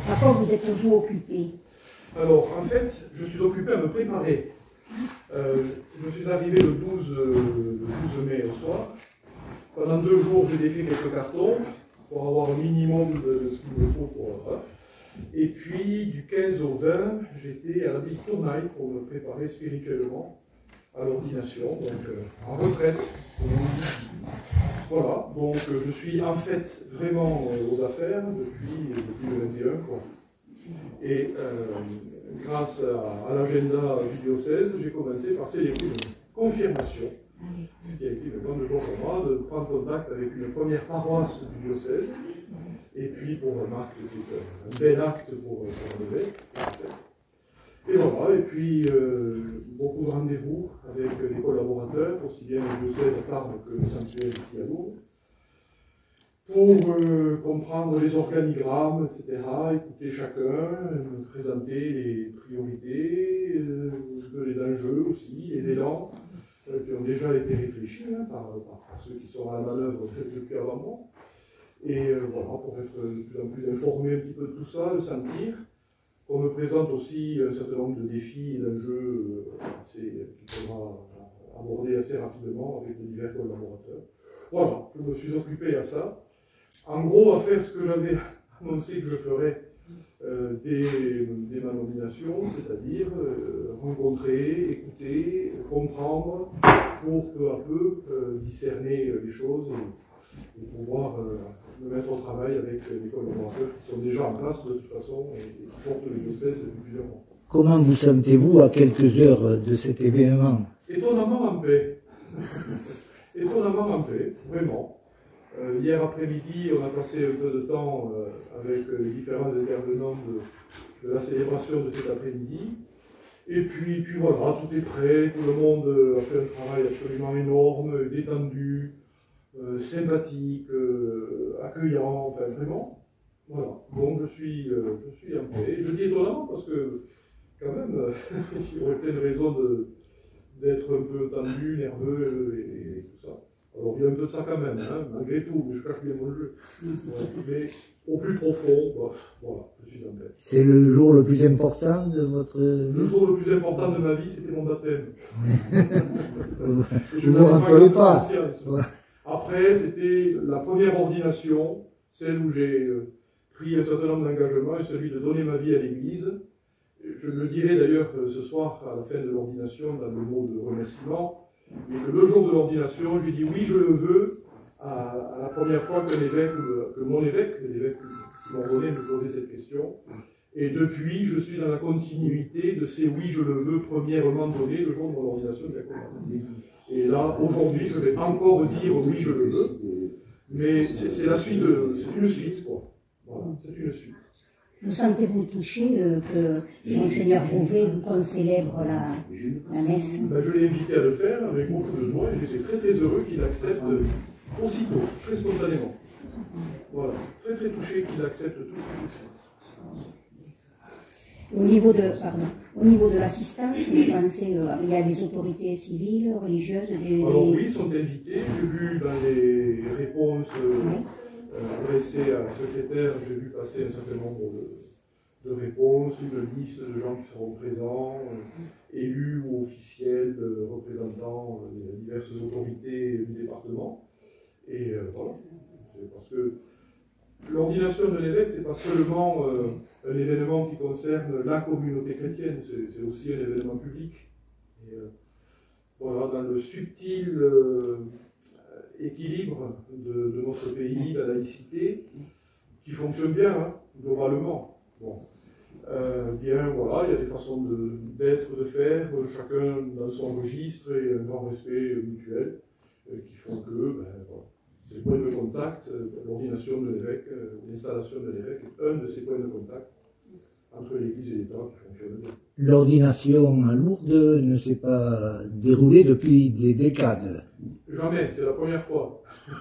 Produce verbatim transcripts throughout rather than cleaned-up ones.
À quoi vous êtes-vous occupé? Alors, en fait, je suis occupé à me préparer. Euh, je suis arrivé le douze, le douze mai au soir. Pendant deux jours, j'ai défait quelques cartons pour avoir un minimum de, de ce qu'il me faut pour... Voilà. Et puis, du quinze au vingt, j'étais à la ville Tournaille pour me préparer spirituellement à l'ordination, donc euh, en retraite. Voilà, donc euh, je suis en fait vraiment euh, aux affaires depuis, depuis le vingt et un, quoi. Et euh, grâce à, à l'agenda du diocèse, j'ai commencé par célébrer une confirmation, ce qui a été une grande joie pour moi, de prendre contact avec une première paroisse du diocèse, et puis pour un acte, un bel acte pour, pour l'évêque. Et voilà, et puis euh, beaucoup de rendez-vous avec les collaborateurs, aussi bien le diocèse à Tarbes que le sanctuaire ici à Lourdes, pour euh, comprendre les organigrammes, et cetera, écouter chacun, me présenter les priorités, euh, les enjeux aussi, les élans euh, qui ont déjà été réfléchis hein, par, par ceux qui sont à la manœuvre depuis avant moi. Et euh, voilà, pour être de plus en plus informé un petit peu de tout ça, le sentir. On me présente aussi un certain nombre de défis et d'enjeux euh, qu'il faudra aborder assez rapidement avec les divers collaborateurs. Voilà, je me suis occupé à ça. En gros, à faire ce que j'avais annoncé que je ferais euh, dès, dès ma nomination, c'est-à-dire euh, rencontrer, écouter, comprendre, pour peu à peu euh, discerner les choses et, et pouvoir euh, me mettre au travail avec les collaborateurs qui sont déjà en place de toute façon et, et qui portent le diocèse depuis plusieurs mois. Comment vous sentez-vous à quelques heures de cet événement? Étonnamment en paix. Étonnamment en paix, vraiment. Euh, hier après-midi, on a passé un peu de temps euh, avec les différents intervenants de, de la célébration de cet après-midi. Et puis, puis voilà, tout est prêt, tout le monde a fait un travail absolument énorme, détendu, euh, sympathique, euh, accueillant, enfin vraiment. Voilà, donc je suis, euh, je suis en paix. Je dis étonnamment parce que, quand même, euh, il y aurait plein de raisons d'être un peu tendu, nerveux et, et tout ça. Alors, il y a un peu de ça quand même, hein, malgré tout, mais je cache bien mon jeu. Ouais, mais au plus profond, bah, voilà, je suis en paix. C'est le jour le plus important de votre vie? Le jour le plus important de ma vie, c'était mon baptême. Je ne vous rappelez pas. Ouais. Après, c'était la première ordination, celle où j'ai pris un certain nombre d'engagements, et celui de donner ma vie à l'Église. Je le dirai d'ailleurs ce soir, à la fin de l'ordination, dans le mot de remerciement. Et que le jour de l'ordination, j'ai dit oui, je le veux, à, à la première fois que l'évêque, que mon évêque, l'évêque qui m'a donné me posait cette question. Et depuis, je suis dans la continuité de ces oui, je le veux, premièrement donné le jour de mon ordination diaconale. Et là, aujourd'hui, je vais encore dire oui, je le veux. Mais c'est la suite, c'est une suite, quoi. Voilà, c'est une suite. Vous sentez-vous touché euh, que Monseigneur Jouvet vous concélèbre la, la messe? Ben, je l'ai invité à le faire avec beaucoup de joie et j'étais très très heureux qu'il accepte aussitôt, très spontanément. Voilà, très très touché qu'il accepte tout de suite. Au niveau de, pardon, au niveau de l'assistance, vous pensez, euh, il y a des autorités civiles, religieuses, des... Alors oui, ils sont invités. J'ai vu dans les réponses euh, oui. euh, adressées à la secrétaire, j'ai vu passer un certain nombre de, de réponses, une liste de gens qui seront présents, euh, élus ou officiels, euh, représentants euh, des diverses autorités du département. Et euh, voilà, c'est parce que l'ordination de l'évêque, ce n'est pas seulement euh, un événement qui concerne la communauté chrétienne, c'est aussi un événement public. Et, euh, voilà, dans le subtil euh, équilibre de, de notre pays, la laïcité, qui fonctionne bien, hein, globalement. Bon. Euh, bien, voilà, il y a des façons d'être, de, de faire, chacun dans son registre et un grand respect mutuel, euh, qui font que, ben, voilà. C'est le point de contact, l'ordination de l'évêque, l'installation de l'évêque est un de ces points de contact entre l'Église et l'État qui fonctionne bien. L'ordination à Lourdes ne s'est pas déroulée depuis des décades. Jamais, c'est la première fois.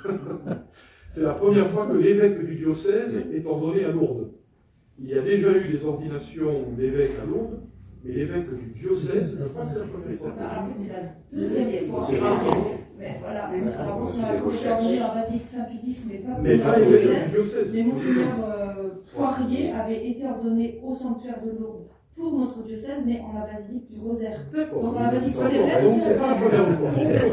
C'est la première fois que l'évêque du diocèse est ordonné à Lourdes. Il y a déjà eu des ordinations d'évêques à Lourdes, mais l'évêque du diocèse, je pense que c'est la première fois. En fait, c'est la deuxième fois. Mais voilà, alors on s'est accroché en basilique Saint-Pédis, mais pas mais pas évêque du diocèse. Mais Monseigneur euh, Poirier avait été ordonné au sanctuaire de Lourdes pour notre diocèse, mais en la basilique du Rosaire. D'accord. Donc, dans la basilique de Donc, c'est pas la première fois.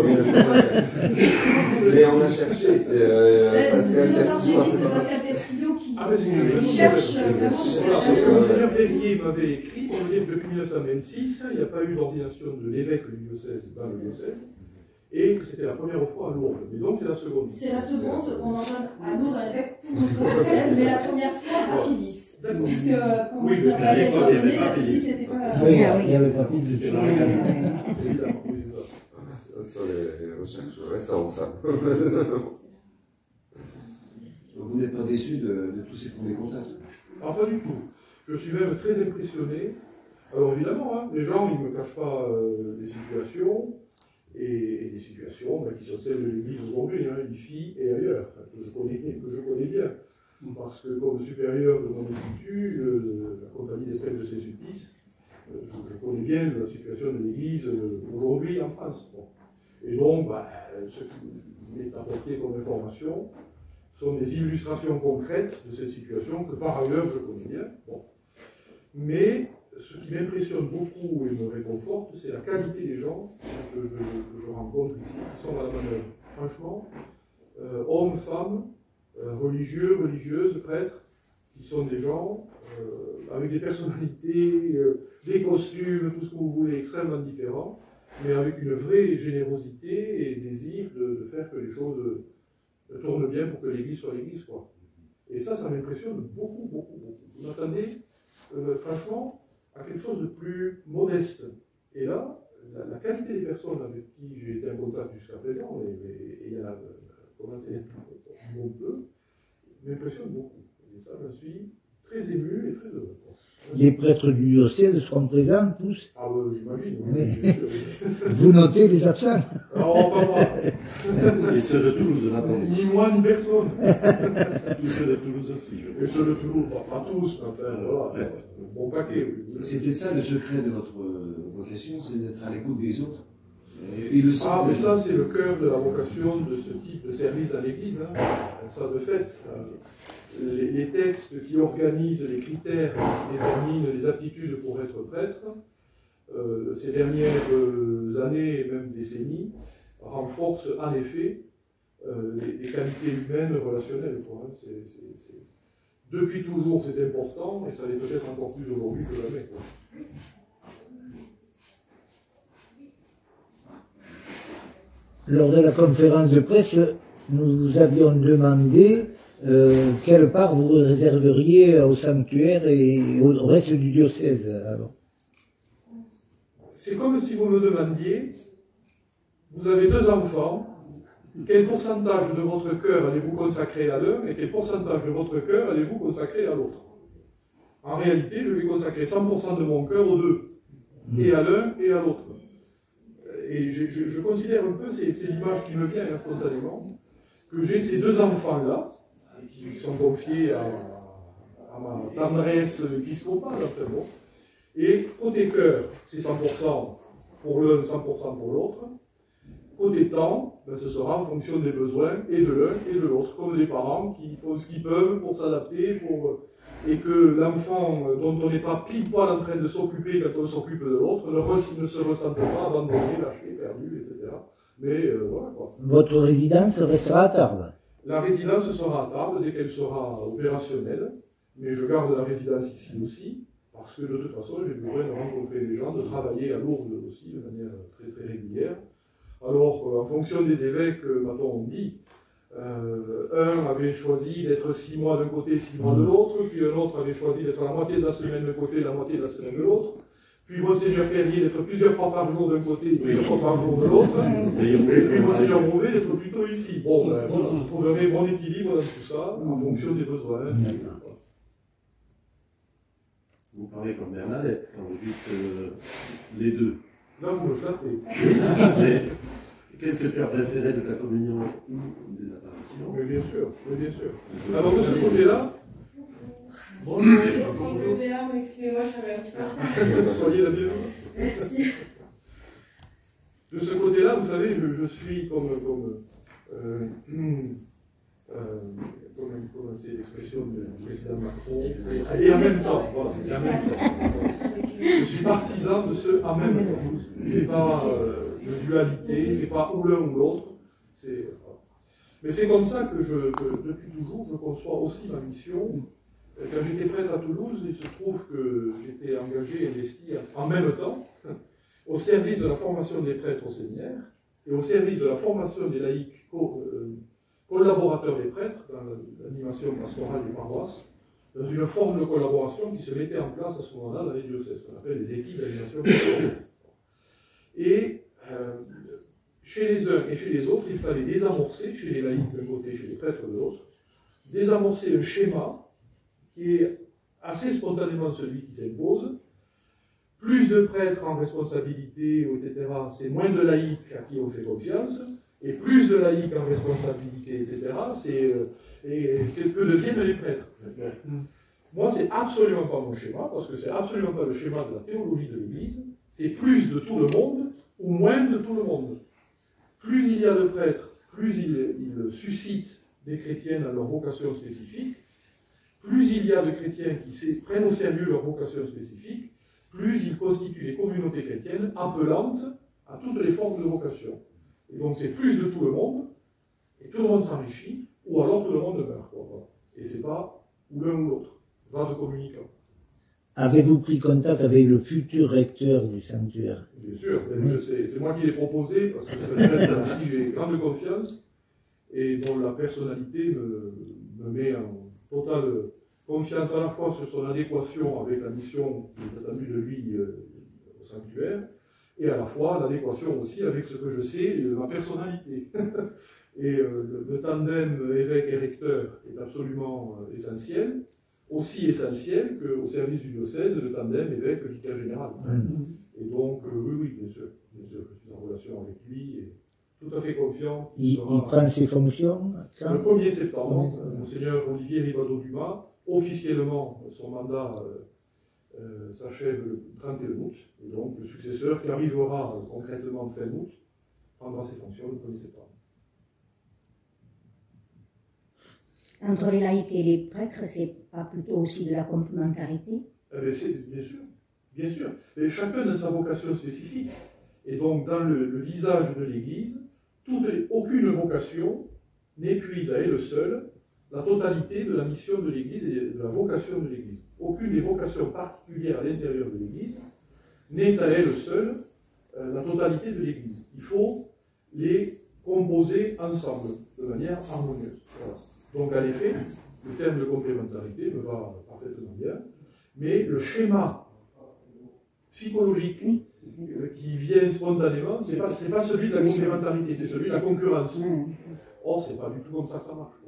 Mais on a cherché. Euh, C'est Pascal notre Castillo. archiviste Pascal Castillo qui Ah, mais c'est une qui cherche vraiment Voilà, parce que Monseigneur Berrier m'avait écrit pour me dire que depuis mille neuf cent vingt-six, il n'y a pas eu d'ordination de l'évêque du diocèse dans le diocèse, et que c'était la première fois à Lourdes. Mais donc c'est la seconde. C'est la seconde, on en donne à Lourdes à l'évêque pour notre diocèse, mais la première fois à Pidis. D'accord. Puisque quand Oui, Monseigneur mais Berrier à est l'époque, il y avait ordonné, pas à Pidis, Pidis. c'était pas. Oui, il n'y avait pas plus, c'était dans la case. Évidemment, oui, c'est ça. Ça, c'est les recherches récentes, ça. Vous n'êtes pas déçu de, de tous ces premiers contacts? Alors pas du tout. Je suis même très impressionné. Alors évidemment, hein, les gens, ils ne me cachent pas euh, des situations, et, et des situations ben, qui sont celles de l'Église aujourd'hui, hein, ici et ailleurs, que je connais, que je connais bien. Parce que comme supérieur de mon institut, euh, la compagnie des prêtres de Saint-Sulpice, euh, je, je connais bien la situation de l'Église euh, aujourd'hui en France. Bon. Et donc, bah, ce qui m'est apporté comme information sont des illustrations concrètes de cette situation que par ailleurs je connais bien. Bon. Mais ce qui m'impressionne beaucoup et me réconforte, c'est la qualité des gens que je, que je rencontre ici, qui sont à la manœuvre. Franchement, euh, hommes, femmes, euh, religieux, religieuses, prêtres, qui sont des gens euh, avec des personnalités, euh, des costumes, tout ce que vous voulez, extrêmement différents, mais avec une vraie générosité et désir de, de faire que les choses euh, tournent bien pour que l'Église soit l'Église, quoi. Et ça, ça m'impressionne beaucoup, beaucoup, beaucoup. Vous m'attendez, euh, franchement, à quelque chose de plus modeste. Et là, la, la qualité des personnes avec qui j'ai été en contact jusqu'à présent, et, et, et il y en a commencé à être un peu, m'impressionne beaucoup. Et ça, je suis très ému et très heureux. Les prêtres du diocèse seront présents tous. Ah, bah, j'imagine. Oui. Bien sûr, oui. Vous notez les absents. Alors, pas moi. Et ceux de Toulouse, attendez. Ni moi, ni personne. Tous ceux de Toulouse aussi, je Et ceux de Toulouse, pas, pas tous, mais enfin, voilà. Presque. Un bon paquet, oui. C'était ça le secret de votre euh, vocation, c'est d'être à l'écoute des autres. Et, et le Ah, mais sens- ça, c'est le cœur de la vocation de ce type de service à l'Église. Hein. Ça, de fait, euh, les, les textes qui organisent les critères qui déterminent les aptitudes pour être prêtre, euh, ces dernières euh, années et même décennies, renforcent en effet euh, les, les qualités humaines relationnelles. Quoi, hein. C'est, c'est, c'est... Depuis toujours, c'est important, et ça l'est peut-être encore plus aujourd'hui que jamais. Quoi. Lors de la conférence de presse, nous vous avions demandé euh, quelle part vous réserveriez au sanctuaire et au reste du diocèse. Alors. C'est comme si vous me demandiez, vous avez deux enfants, quel pourcentage de votre cœur allez-vous consacrer à l'un et quel pourcentage de votre cœur allez-vous consacrer à l'autre? En réalité, je vais consacrer cent pour cent de mon cœur aux deux, et à l'un et à l'autre. Et je, je, je considère un peu, c'est, c'est l'image qui me vient hein, spontanément, que j'ai ces deux enfants-là, qui sont confiés à, à ma tendresse épiscopale, enfin bon. Et côté cœur, c'est cent pour cent pour l'un, cent pour cent pour l'autre. Côté temps, ben, ce sera en fonction des besoins et de l'un et de l'autre, comme les parents qui font ce qu'ils peuvent pour s'adapter, pour... et que l'enfant dont on n'est pas pile poil en train de s'occuper quand on s'occupe de l'autre ne, re... ne se ressente pas abandonné, lâché, perdu, et cetera. Mais euh, voilà quoi. Votre résidence restera à Tarbes. La résidence sera à Tarbes dès qu'elle sera opérationnelle, mais je garde la résidence ici aussi, parce que de toute façon j'ai besoin de rencontrer les gens, de travailler à Lourdes aussi de manière très très régulière. Alors, euh, en fonction des évêques, euh, m'a-t-on dit, euh, un avait choisi d'être six mois d'un côté, six mois de l'autre, puis un autre avait choisi d'être la moitié de la semaine d'un côté, la moitié de la semaine de l'autre, puis Monseigneur Perrier d'être plusieurs fois par jour d'un côté, plusieurs fois par jour de l'autre, et puis Monseigneur Brouvet d'être plutôt ici. Bon, ben voilà, vous trouverez mon équilibre dans tout ça, en fonction des besoins. Vous parlez comme Bernadette quand vous dites euh, les deux. Là, vous me flattez. Mais qu'est-ce que tu as préféré de ta communion ou des apparitions? Mais bien sûr, mais bien sûr. Alors de ce côté-là, Bonjour. Bonjour Béa, excusez-moi, je savais un petit peu en retard. soyez la bienvenue. Merci. De ce côté-là, vous savez, je, je suis comme, comme, euh, euh, comment prononcer l'expression du président Macron, c'est et en même temps, voilà, c'est en même temps. Je suis partisan de ce en même temps. C'est pas euh, de dualité, c'est pas ou l'un ou l'autre. C'est, voilà. Mais c'est comme ça que, je, que depuis toujours, je conçois aussi ma mission. Quand j'étais prêtre à Toulouse, il se trouve que j'étais engagé, investi en même temps au service de la formation des prêtres au séminaire et au service de la formation des laïcs co euh, collaborateurs des prêtres dans l'animation pastorale des paroisses, dans une forme de collaboration qui se mettait en place à ce moment-là dans les diocèses, qu'on appelle les équipes d'animation pastorale. Et euh, chez les uns et chez les autres, il fallait désamorcer, chez les laïcs d'un côté, chez les prêtres de l'autre, désamorcer un schéma qui est assez spontanément celui qui s'impose. Plus de prêtres en responsabilité, et cetera, c'est moins de laïcs à qui on fait confiance, et plus de laïcs en responsabilité, et cetera, c'est euh, et que deviennent les prêtres. Moi, c'est absolument pas mon schéma, parce que c'est absolument pas le schéma de la théologie de l'Église, c'est plus de tout le monde, ou moins de tout le monde. Plus il y a de prêtres, plus ils il suscitent des chrétiens dans leur vocation spécifique, plus il y a de chrétiens qui prennent au sérieux leur vocation spécifique, plus ils constituent des communautés chrétiennes appelantes à toutes les formes de vocation. Et donc c'est plus de tout le monde, et tout le monde s'enrichit, ou alors tout le monde meurt. Voilà. Et c'est pas ou l'un ou l'autre, vase communicant. Avez-vous pris contact avec le futur recteur du sanctuaire? Bien sûr, je sais, c'est moi qui l'ai proposé, parce que c'est quelqu'un en qui j'ai grande confiance, et dont la personnalité me, me met en totale confiance à la fois sur son adéquation avec la mission qui est attendue de lui euh, au sanctuaire, et à la fois l'adéquation aussi avec ce que je sais de ma personnalité. Et euh, le, le tandem évêque et recteur est absolument euh, essentiel, aussi essentiel qu'au service du diocèse, le tandem évêque-vicaire général. Mmh. Et donc, euh, oui, oui, bien sûr, bien sûr, je suis en relation avec lui, et tout à fait confiant. Il, sera, il prend ses fonctions quand? Le premier septembre, euh, Monseigneur Olivier Ribado-Dumas, officiellement, son mandat euh, euh, s'achève le trente et un août, et donc le successeur qui arrivera euh, concrètement fin août prendra ses fonctions le premier septembre. Entre les laïcs et les prêtres, c'est pas plutôt aussi de la complémentarité? Eh c'est, bien sûr, bien sûr. Et chacun a sa vocation spécifique. Et donc, dans le, le visage de l'Église, toute, aucune vocation n'épuise à elle seule la totalité de la mission de l'Église et de la vocation de l'Église. Aucune des vocations particulières à l'intérieur de l'Église n'est à elle seule euh, la totalité de l'Église. Il faut les composer ensemble, de manière harmonieuse. Voilà. Donc, en effet, le terme de complémentarité me va parfaitement bien, mais le schéma psychologique euh, qui vient spontanément, ce n'est pas, pas celui de la complémentarité, c'est celui de la concurrence. Or, ce n'est pas du tout comme ça que ça marche.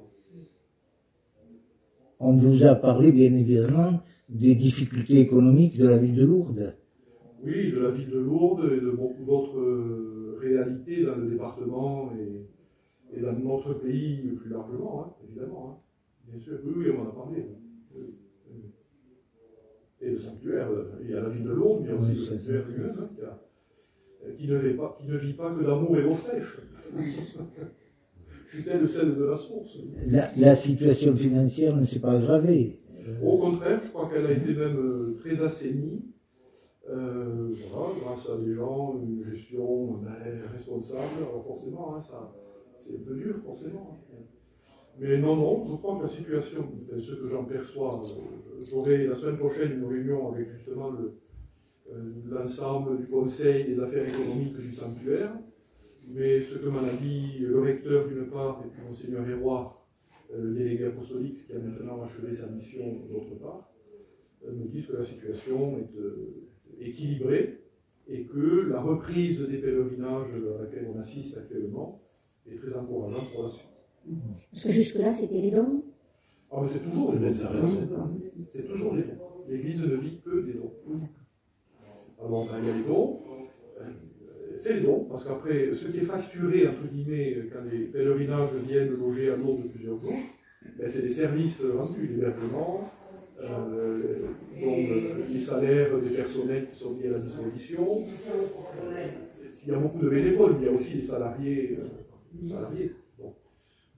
On vous a parlé, bien évidemment, des difficultés économiques de la ville de Lourdes. Oui, de la ville de Lourdes et de beaucoup d'autres euh, réalités dans le département et Et dans notre pays plus largement, hein, évidemment. Hein. Bien sûr, oui, oui, on en a parlé. Oui, oui. Et le sanctuaire, il y a la ville de Lourdes, mais il y a aussi oui, le sanctuaire lui-même, hein, qui, a, qui, ne vit pas, qui ne vit pas que d'amour et d'eau fraîche. Fut-elle celle de la source. La, la situation financière ne s'est pas aggravée. Au contraire, je crois qu'elle a été même euh, très assainie. Euh, voilà, grâce à des gens, une gestion euh, responsable. Alors forcément, hein, ça... c'est un peu dur, forcément. Mais non, non, je crois que la situation, ce que j'en perçois, j'aurai la semaine prochaine une réunion avec justement le, euh, l'ensemble du conseil des affaires économiques du sanctuaire. Mais ce que m'en a dit le recteur d'une part, et puis Monseigneur Héroard, euh, le délégué apostolique qui a maintenant achevé sa mission d'autre part, euh, nous disent que la situation est euh, équilibrée et que la reprise des pèlerinages à laquelle on assiste actuellement est très encourageant pour la suite. Parce que jusque-là, c'était les dons. Ah, mais c'est toujours des dons. C'est toujours des dons. L'Église ne vit que des dons. Alors, quand il y a les dons, c'est les dons, parce qu'après, ce qui est facturé, entre guillemets, quand les pèlerinages viennent loger à Lourdes plusieurs jours, ben, c'est des services rendus, l'hébergement, euh, donc les salaires des personnels qui sont mis à la disposition. Il y a beaucoup de bénévoles, mais il y a aussi des salariés. Euh, salariés. Bon.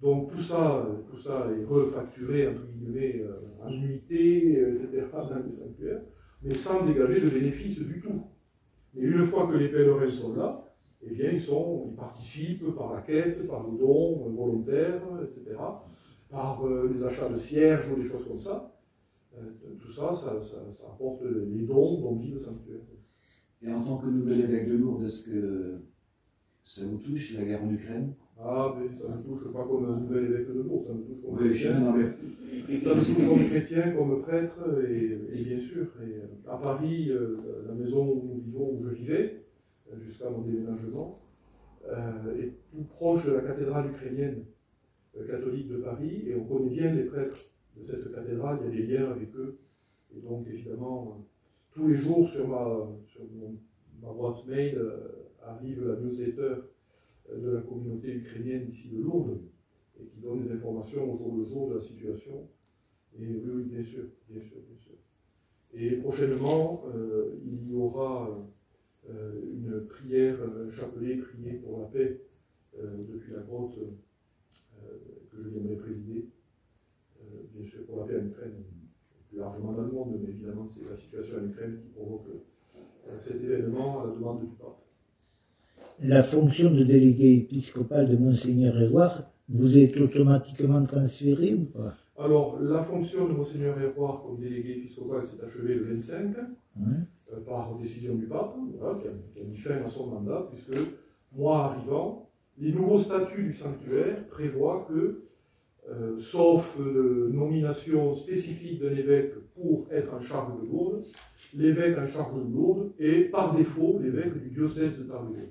Donc tout ça, tout ça est refacturé, entre guillemets, euh, en unité, euh, et cetera, dans les sanctuaires, mais sans dégager de bénéfice du tout. Mais une fois que les pèlerins sont là, eh bien, ils, sont, ils participent par la quête, par les dons volontaires, et cetera, par euh, les achats de cierges ou des choses comme ça. Euh, tout ça ça, ça, ça apporte les dons dont vit le sanctuaire. Et en tant que nouvel évêque de Lourdes, est-ce que ça vous touche, la guerre en Ukraine? Ah, mais ça me touche pas comme un nouvel évêque de Lourdes, ça me touche comme Oui, chrétien. non, mais... Ça me touche comme chrétien, comme prêtre, et, et bien sûr. Et à Paris, euh, la maison où nous vivons, où je vivais, jusqu'à mon déménagement, euh, est tout proche de la cathédrale ukrainienne euh, catholique de Paris, et on connaît bien les prêtres de cette cathédrale, il y a des liens avec eux. Et donc, évidemment, euh, tous les jours sur ma, sur mon, ma boîte mail euh, arrive la newsletter euh, de la communauté ukrainienne ici de Lourdes, et qui donne des informations au jour le jour de la situation. Et oui, oui, bien sûr, bien sûr, bien sûr. Et prochainement, euh, il y aura euh, une prière, un chapelet prié pour la paix euh, depuis la grotte euh, que je viendrai présider, euh, bien sûr, pour la paix en Ukraine, plus largement dans le monde, mais évidemment, c'est la situation en Ukraine qui provoque euh, cet événement à la demande du pape. La fonction de délégué épiscopal de Monseigneur Édouard vous est automatiquement transférée ou pas? Alors, la fonction de Monseigneur Édouard comme délégué épiscopal s'est achevée le vingt-cinq, Ouais. euh, par décision du pape, voilà, qui, a, qui a mis fin à son mandat, puisque, moi arrivant, les nouveaux statuts du sanctuaire prévoient que, euh, sauf euh, nomination spécifique d'un évêque pour être en charge de Lourdes, l'évêque en charge de Lourdes est, par défaut, l'évêque du diocèse de Tarbes.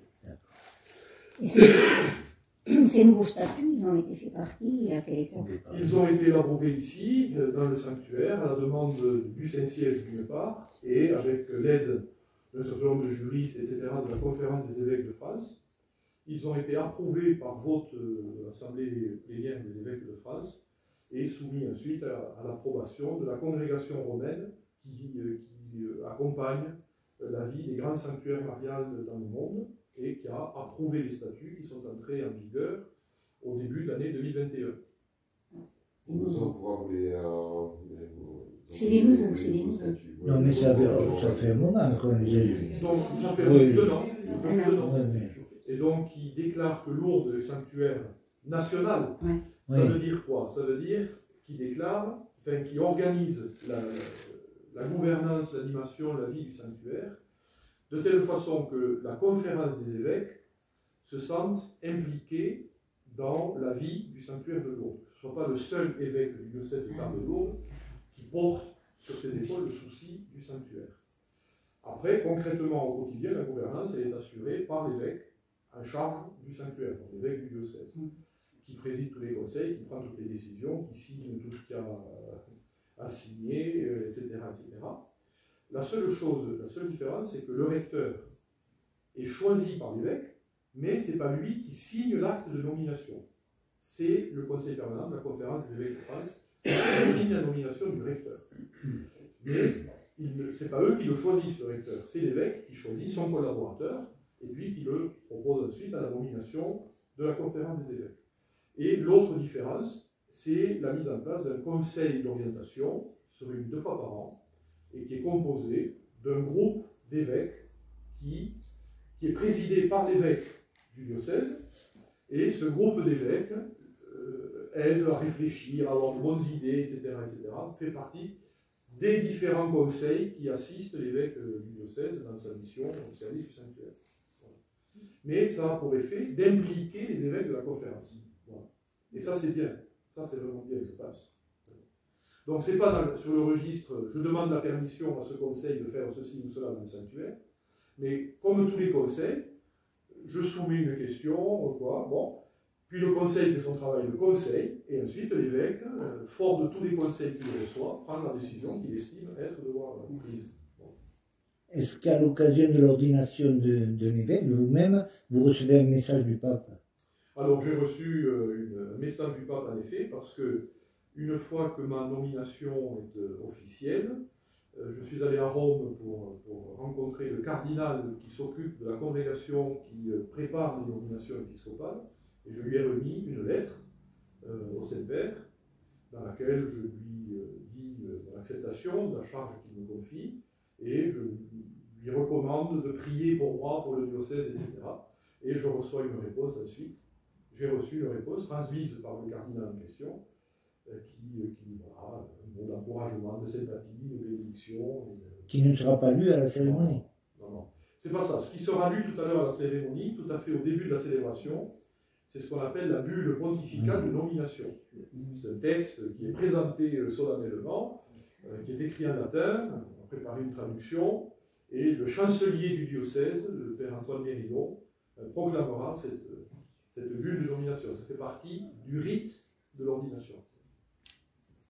Et ces, ces nouveaux statuts, ils ont été faits par qui et à quelle époque? Ils ont été élaborés ici, euh, dans le sanctuaire, à la demande du Saint-Siège d'une part, et avec l'aide d'un certain nombre de juristes, et cetera, de la Conférence des évêques de France. Ils ont été approuvés par vote de l'Assemblée plénière des évêques de France et soumis ensuite à, à l'approbation de la congrégation romaine qui, euh, qui euh, accompagne la vie des grands sanctuaires mariales dans le monde et qui a approuvé les statuts qui sont entrés en vigueur au début de l'année deux mille vingt et un. Nous allons pouvoir vous les... Euh, C'est les nouveaux, c'est les nouveaux. Non, mais ça, ça fait un moment qu'on les... Donc, ça fait Oui. deux ans. Ça fait deux ans. Ouais, mais- Et donc, il déclare que Lourdes est sanctuaire national. Ouais. Ça Oui. veut dire quoi? Ça veut dire qu'il déclare, enfin, qu'il organise la, la gouvernance, l'animation, la vie du sanctuaire, de telle façon que la conférence des évêques se sente impliquée dans la vie du sanctuaire de Lourdes. Que ce ne soit pas le seul évêque du diocèse de Tarbes de Lourdes qui porte sur ses épaules le souci du sanctuaire. Après, concrètement, au quotidien, la gouvernance elle est assurée par l'évêque en charge du sanctuaire, donc l'évêque du diocèse, qui préside tous les conseils, qui prend toutes les décisions, qui signe tout ce qu'il y a à signer, euh, et cetera, et cetera. La seule chose, la seule différence, c'est que le recteur est choisi par l'évêque, mais ce n'est pas lui qui signe l'acte de nomination. C'est le conseil permanent de la conférence des évêques de France qui signe la nomination du recteur. Mais ce n'est pas eux qui le choisissent, le recteur, c'est l'évêque qui choisit son collaborateur, et puis qui le propose ensuite à la nomination de la conférence des évêques. Et l'autre différence, c'est la mise en place d'un conseil d'orientation, qui se réunit deux fois par an, et qui est composé d'un groupe d'évêques qui, qui est présidé par l'évêque du diocèse, et ce groupe d'évêques euh, aide à réfléchir, à avoir de bonnes idées, et cetera, et cetera, fait partie des différents conseils qui assistent l'évêque du diocèse dans sa mission au service du sanctuaire. Voilà. Mais ça a pour effet d'impliquer les évêques de la conférence. Voilà. Et ça, c'est bien. Ça, c'est vraiment bien, je pense. Donc, ce n'est pas dans, sur le registre, je demande la permission à ce conseil de faire ceci ou cela dans le sanctuaire, mais comme tous les conseils, je soumets une question, quoi, bon, puis le conseil fait son travail de conseil, et ensuite l'évêque, euh, fort de tous les conseils qu'il reçoit, prend la décision qu'il estime être devoir prise. Bon. Est-ce qu'à l'occasion de l'ordination de, de l'évêque, vous-même, vous recevez un message du pape? Alors, j'ai reçu euh, une, un message du pape, en effet, parce que une fois que ma nomination est euh, officielle, euh, je suis allé à Rome pour, pour rencontrer le cardinal qui s'occupe de la congrégation qui euh, prépare les nominations épiscopales, et je lui ai remis une lettre euh, au Saint-Père, dans laquelle je lui euh, dis euh, mon acceptation de la charge qu'il me confie, et je lui recommande de prier pour moi, pour le diocèse, et cetera. Et je reçois une réponse ensuite. J'ai reçu une réponse transmise par le cardinal en question, euh, qui, euh, qui voilà, un mot d'encouragement, de sympathie, de bénédiction. Et de... Qui ne sera pas lu à la cérémonie. Non, non. C'est pas ça. Ce qui sera lu tout à l'heure à la cérémonie, tout à fait au début de la célébration, c'est ce qu'on appelle la bulle pontificale de nomination. C'est un texte qui est présenté euh, solennellement, euh, qui est écrit en latin, on a préparé une traduction, et le chancelier du diocèse, le père Antoine Mérino, euh, proclamera cette, cette bulle de nomination. Ça fait partie du rite de l'ordination.